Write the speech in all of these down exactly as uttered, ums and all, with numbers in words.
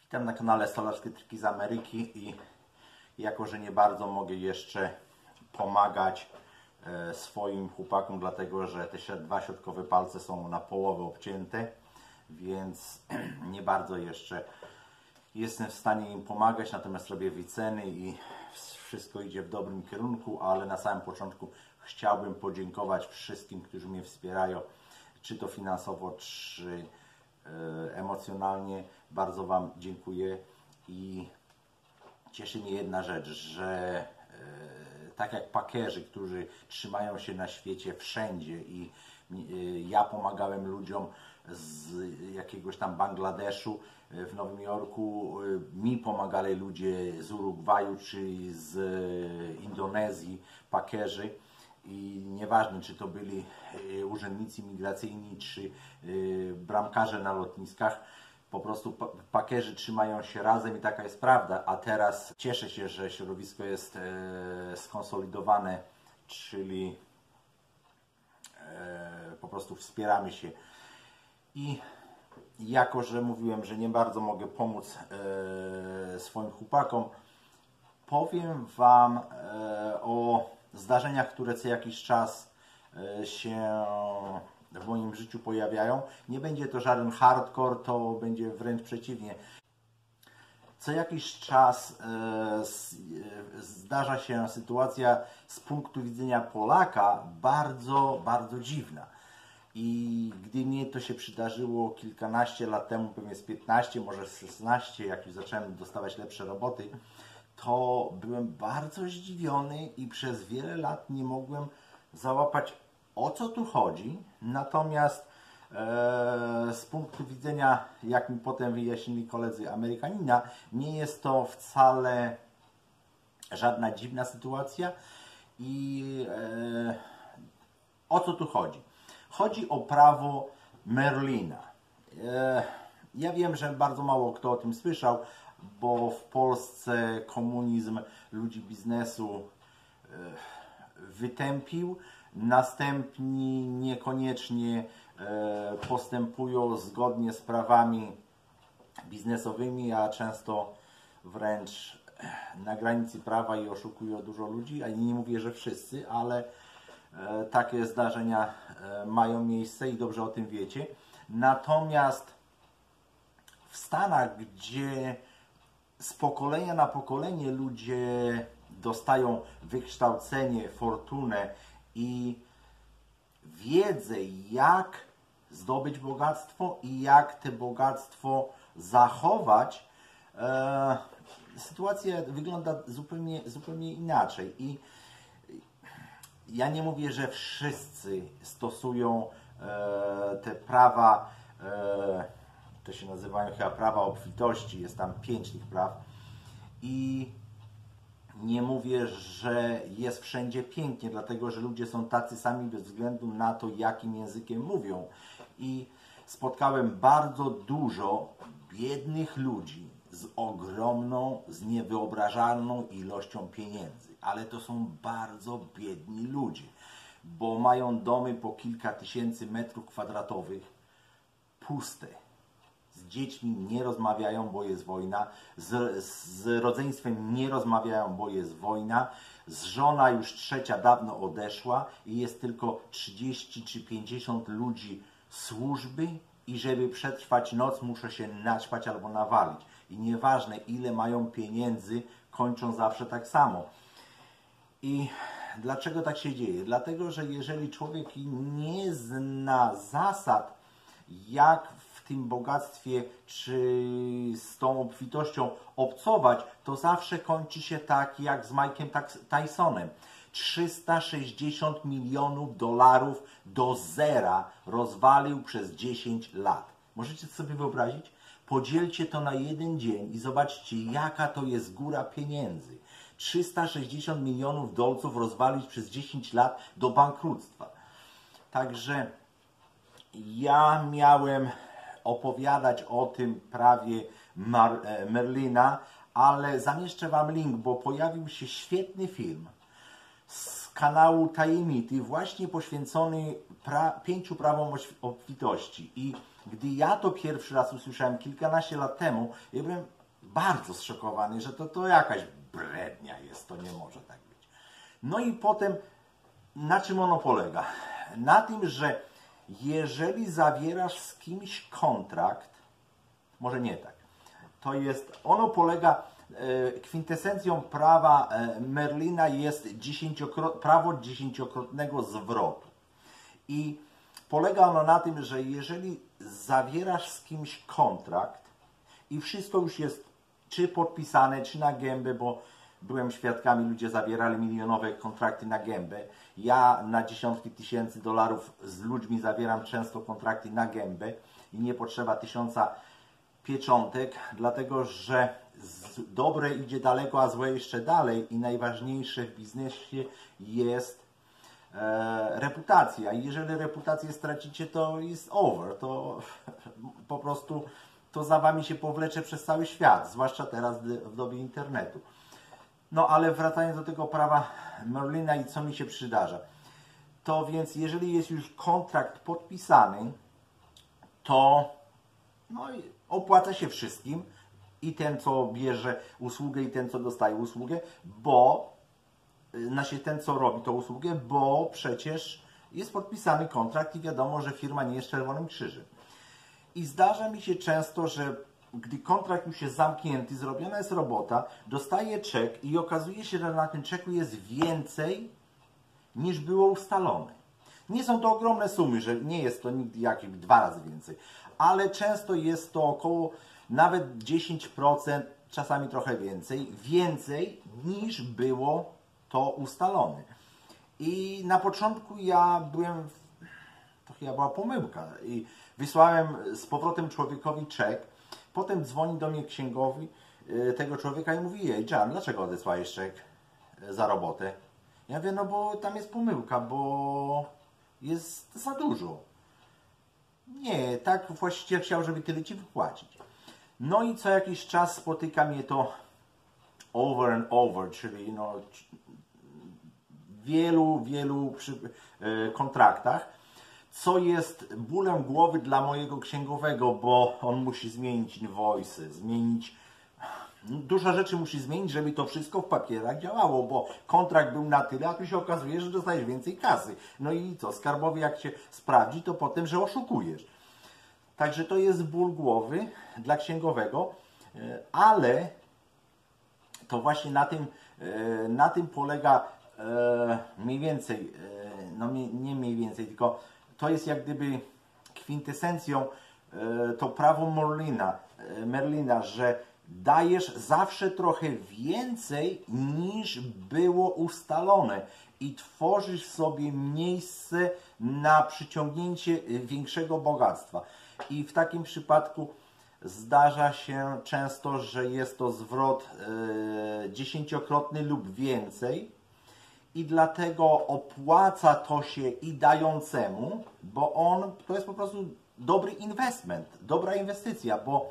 Witam na kanale Stolarskie Triki z Ameryki i jako, że nie bardzo mogę jeszcze pomagać e, swoim chłopakom, dlatego że te dwa środkowe palce są na połowę obcięte, więc nie bardzo jeszcze jestem w stanie im pomagać, natomiast robię wyceny i wszystko idzie w dobrym kierunku, ale na samym początku chciałbym podziękować wszystkim, którzy mnie wspierają, czy to finansowo, czy emocjonalnie. Bardzo Wam dziękuję i cieszy mnie jedna rzecz, że e, tak jak pakerzy, którzy trzymają się na świecie wszędzie i e, ja pomagałem ludziom z jakiegoś tam Bangladeszu, e, w Nowym Jorku, e, mi pomagali ludzie z Urugwaju czy z e, Indonezji, pakerzy. I nieważne, czy to byli urzędnicy migracyjni, czy bramkarze na lotniskach, po prostu pakerzy trzymają się razem i taka jest prawda. A teraz cieszę się, że środowisko jest skonsolidowane, czyli po prostu wspieramy się. I jako, że mówiłem, że nie bardzo mogę pomóc swoim chłopakom, powiem Wam o zdarzeniach, które co jakiś czas się w moim życiu pojawiają. Nie będzie to żaden hardcore, to będzie wręcz przeciwnie. Co jakiś czas zdarza się sytuacja z punktu widzenia Polaka bardzo, bardzo dziwna. I gdy mnie to się przydarzyło kilkanaście lat temu, pewnie z piętnaście, może z szesnaście, jak już zacząłem dostawać lepsze roboty, to byłem bardzo zdziwiony i przez wiele lat nie mogłem załapać, o co tu chodzi. Natomiast e, z punktu widzenia, jak mi potem wyjaśnili koledzy Amerykanina, nie jest to wcale żadna dziwna sytuacja. I e, o co tu chodzi? Chodzi o prawo Merlina. E, ja wiem, że bardzo mało kto o tym słyszał, bo w Polsce komunizm ludzi biznesu wytępił, następni niekoniecznie postępują zgodnie z prawami biznesowymi, a często wręcz na granicy prawa i oszukują dużo ludzi, a nie mówię, że wszyscy, ale takie zdarzenia mają miejsce i dobrze o tym wiecie. Natomiast w Stanach, gdzie z pokolenia na pokolenie ludzie dostają wykształcenie, fortunę i wiedzę, jak zdobyć bogactwo i jak te bogactwo zachować, e, sytuacja wygląda zupełnie, zupełnie inaczej. I ja nie mówię, że wszyscy stosują e, te prawa, e, to się nazywają chyba prawa obfitości, jest tam pięć tych praw i nie mówię, że jest wszędzie pięknie, dlatego że ludzie są tacy sami bez względu na to, jakim językiem mówią. I spotkałem bardzo dużo biednych ludzi z ogromną, z niewyobrażalną ilością pieniędzy, ale to są bardzo biedni ludzie, bo mają domy po kilka tysięcy metrów kwadratowych, puste. Z dziećmi nie rozmawiają, bo jest wojna, z, z rodzeństwem nie rozmawiają, bo jest wojna, z żona już trzecia dawno odeszła i jest tylko trzydzieści czy pięćdziesiąt ludzi służby i żeby przetrwać noc muszę się naćpać albo nawalić. I nieważne ile mają pieniędzy, kończą zawsze tak samo. I dlaczego tak się dzieje? Dlatego, że jeżeli człowiek nie zna zasad, jak w tym bogactwie czy z tą obfitością obcować, to zawsze kończy się tak jak z Mike'em Tysonem. trzysta sześćdziesiąt milionów dolarów do zera rozwalił przez dziesięć lat. Możecie sobie wyobrazić? Podzielcie to na jeden dzień i zobaczcie, jaka to jest góra pieniędzy. trzysta sześćdziesiąt milionów dolców rozwalić przez dziesięć lat do bankructwa. Także ja miałem opowiadać o tym prawie Mar Merlina, ale zamieszczę Wam link, bo pojawił się świetny film z kanału Tajemity, właśnie poświęcony pra pięciu prawom obfitości. I gdy ja to pierwszy raz usłyszałem kilkanaście lat temu, ja byłem bardzo zszokowany, że to, to jakaś brednia jest, to nie może tak być. No i potem, na czym ono polega? Na tym, że jeżeli zawierasz z kimś kontrakt, może nie tak, to jest, ono polega, e, kwintesencją prawa e, Merlina jest dziesięciokrot, prawo dziesięciokrotnego zwrotu. I polega ono na tym, że jeżeli zawierasz z kimś kontrakt i wszystko już jest czy podpisane, czy na gębę, bo byłem świadkami, ludzie zawierali milionowe kontrakty na gębę. Ja na dziesiątki tysięcy dolarów z ludźmi zawieram często kontrakty na gębę i nie potrzeba tysiąca pieczątek, dlatego że dobre idzie daleko, a złe jeszcze dalej i najważniejsze w biznesie jest e, reputacja. I jeżeli reputację stracicie, to jest over, to po prostu to za wami się powlecze przez cały świat, zwłaszcza teraz w dobie internetu. No ale wracając do tego prawa Merlina i co mi się przydarza, to więc jeżeli jest już kontrakt podpisany, to no, opłaca się wszystkim, i ten, co bierze usługę, i ten, co dostaje usługę, bo znaczy ten, co robi tą usługę, bo przecież jest podpisany kontrakt i wiadomo, że firma nie jest Czerwonym Krzyżem. I zdarza mi się często, że gdy kontrakt już jest zamknięty, zrobiona jest robota, dostaję czek i okazuje się, że na tym czeku jest więcej niż było ustalone. Nie są to ogromne sumy, że nie jest to nigdy jakieś dwa razy więcej, ale często jest to około nawet dziesięć procent, czasami trochę więcej, więcej niż było to ustalone. I na początku ja byłem, to chyba była pomyłka, i wysłałem z powrotem człowiekowi czek, potem dzwoni do mnie księgowy tego człowieka i mówi: jej, Jan, dlaczego odesłałeś czek za robotę? Ja mówię, no bo tam jest pomyłka, bo jest za dużo. Nie, tak właściciel chciał, żeby tyle ci wypłacić. No i co jakiś czas spotyka mnie to over and over, czyli no, w wielu, wielu przy, e, kontraktach, co jest bólem głowy dla mojego księgowego, bo on musi zmienić invoice, zmienić, dużo rzeczy musi zmienić, żeby to wszystko w papierach działało, bo kontrakt był na tyle, a tu się okazuje, że dostajesz więcej kasy. No i co, skarbowy jak się sprawdzi, to potem, że oszukujesz. Także to jest ból głowy dla księgowego, ale to właśnie na tym, na tym polega mniej więcej, no nie mniej więcej, tylko to jest jak gdyby kwintesencją to prawo Merlina, Merlina, że dajesz zawsze trochę więcej niż było ustalone i tworzysz sobie miejsce na przyciągnięcie większego bogactwa. I w takim przypadku zdarza się często, że jest to zwrot e, dziesięciokrotny lub więcej i dlatego opłaca to się i dającemu, bo on, to jest po prostu dobry inwestment, dobra inwestycja, bo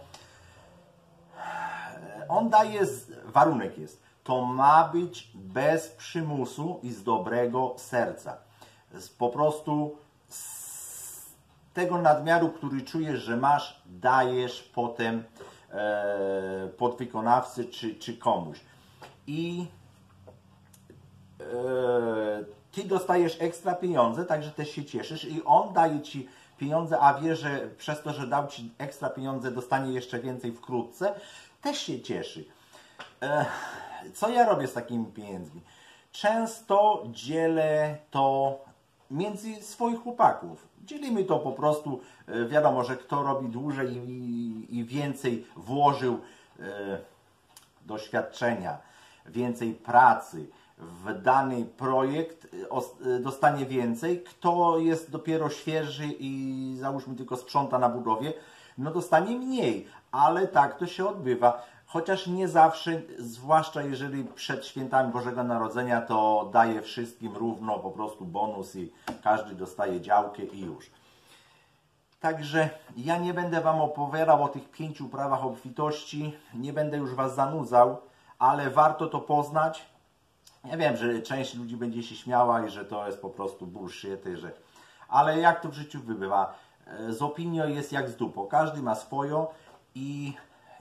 on daje, warunek jest, to ma być bez przymusu i z dobrego serca. Z, po prostu z tego nadmiaru, który czujesz, że masz, dajesz potem e, podwykonawcy czy, czy komuś. I e, ty dostajesz ekstra pieniądze, także też się cieszysz i on daje ci pieniądze, a wie, że przez to, że dał ci ekstra pieniądze, dostanie jeszcze więcej wkrótce, też się cieszy. E, co ja robię z takimi pieniędzmi? Często dzielę to między swoich chłopaków. Dzielimy to po prostu, e, wiadomo, że kto robi dłużej i, i więcej włożył e, doświadczenia, więcej pracy w dany projekt, e, dostanie więcej. Kto jest dopiero świeży i załóżmy tylko sprząta na budowie, no dostanie mniej, ale tak to się odbywa. Chociaż nie zawsze, zwłaszcza jeżeli przed świętami Bożego Narodzenia, to daje wszystkim równo po prostu bonus i każdy dostaje działkę i już. Także ja nie będę Wam opowiadał o tych pięciu prawach obfitości, nie będę już Was zanudzał, ale warto to poznać. Ja wiem, że część ludzi będzie się śmiała i że to jest po prostu bullshit, że... ale jak to w życiu bywa? Z opinią jest jak z dupą. Każdy ma swoją i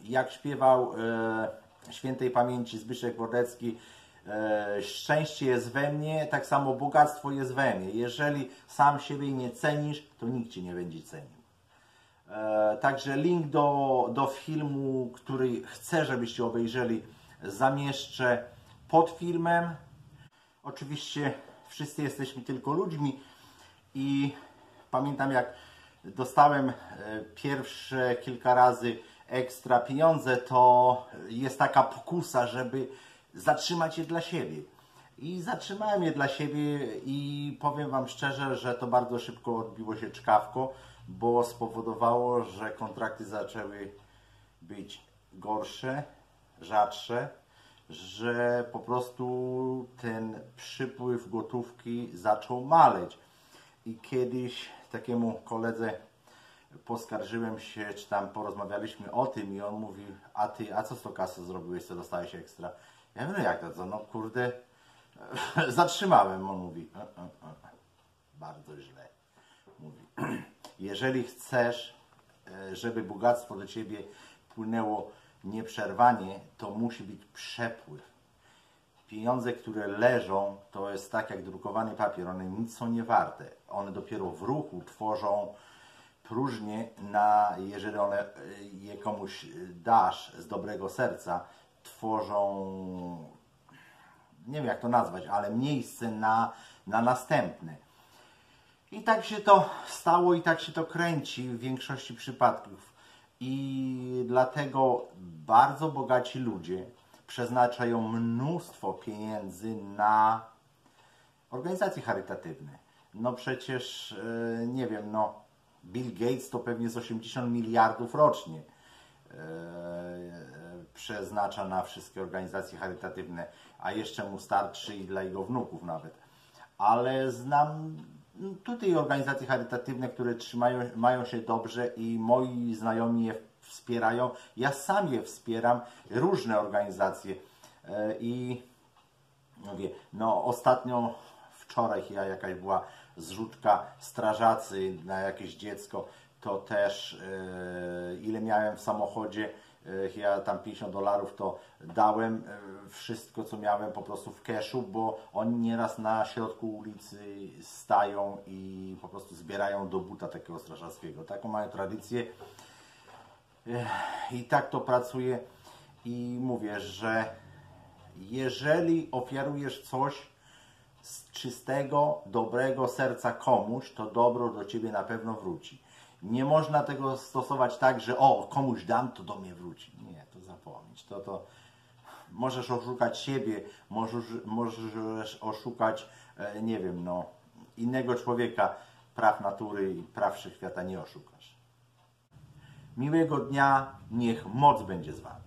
jak śpiewał e, świętej pamięci Zbyszek Wodecki, e, szczęście jest we mnie, tak samo bogactwo jest we mnie. Jeżeli sam siebie nie cenisz, to nikt Cię nie będzie cenił. E, także link do, do filmu, który chcę, żebyście obejrzeli, zamieszczę pod filmem. Oczywiście wszyscy jesteśmy tylko ludźmi i pamiętam, jak dostałem pierwsze kilka razy ekstra pieniądze, to jest taka pokusa, żeby zatrzymać je dla siebie. I zatrzymałem je dla siebie i powiem Wam szczerze, że to bardzo szybko odbiło się czkawko, bo spowodowało, że kontrakty zaczęły być gorsze, rzadsze, że po prostu ten przypływ gotówki zaczął maleć. I kiedyś takiemu koledze poskarżyłem się, czy tam porozmawialiśmy o tym i on mówi, a ty, a co z tą kasą zrobiłeś, co dostałeś ekstra? Ja mówię, no jak to, co? No kurde, zatrzymałem. On mówi, e, e, e. bardzo źle. Mówi, jeżeli chcesz, żeby bogactwo do Ciebie płynęło nieprzerwanie, to musi być przepływ. Pieniądze, które leżą, to jest tak jak drukowany papier, one nic są nie warte. One dopiero w ruchu tworzą próżnię, na, jeżeli one je komuś dasz z dobrego serca, tworzą, nie wiem jak to nazwać, ale miejsce na, na następne. I tak się to stało i tak się to kręci w większości przypadków. I dlatego bardzo bogaci ludzie przeznaczają mnóstwo pieniędzy na organizacje charytatywne. No przecież, nie wiem, no Bill Gates to pewnie z osiemdziesiąt miliardów rocznie przeznacza na wszystkie organizacje charytatywne, a jeszcze mu starczy i dla jego wnuków nawet. Ale znam tutaj organizacje charytatywne, które trzymają, mają się dobrze i moi znajomi je wspierają. Ja sam je wspieram, różne organizacje. I mówię, no ostatnio, wczoraj ja jakaś była zrzutka strażacy na jakieś dziecko, to też yy, ile miałem w samochodzie, yy, ja tam pięćdziesiąt dolarów to dałem, yy, wszystko co miałem po prostu w cashu, bo oni nieraz na środku ulicy stają i po prostu zbierają do buta takiego strażackiego. Taką mają tradycję yy, i tak to pracuje i mówię, że jeżeli ofiarujesz coś z czystego, dobrego serca komuś, to dobro do Ciebie na pewno wróci. Nie można tego stosować tak, że o, komuś dam, to do mnie wróci. Nie, to zapomnieć. To, to możesz oszukać siebie, możesz, możesz oszukać, nie wiem, no, innego człowieka, praw natury i praw wszechświata nie oszukasz. Miłego dnia, niech moc będzie z Wami.